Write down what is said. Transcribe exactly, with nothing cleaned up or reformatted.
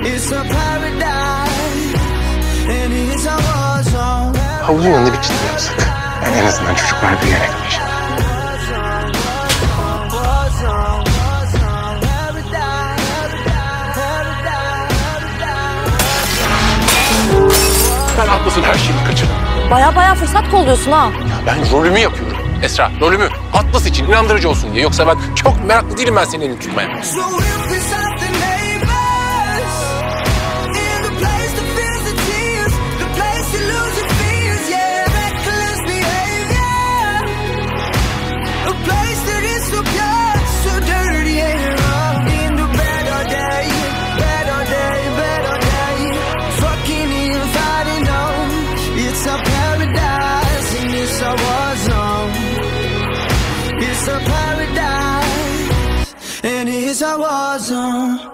Havuzun yanında bir çizim yapsak. Yani en azından çocuklar bir yere gitmiş. Ben Atlas'ın her şeyini kaçırdım. Baya baya fırsat kolluyorsun ha. Ya ben rolümü yapıyorum Esra, rolümü. Atlas için inandırıcı olsun diye. Yoksa ben çok meraklı değilim ben senin elini tutmaya. It's a paradise, and it's a war zone.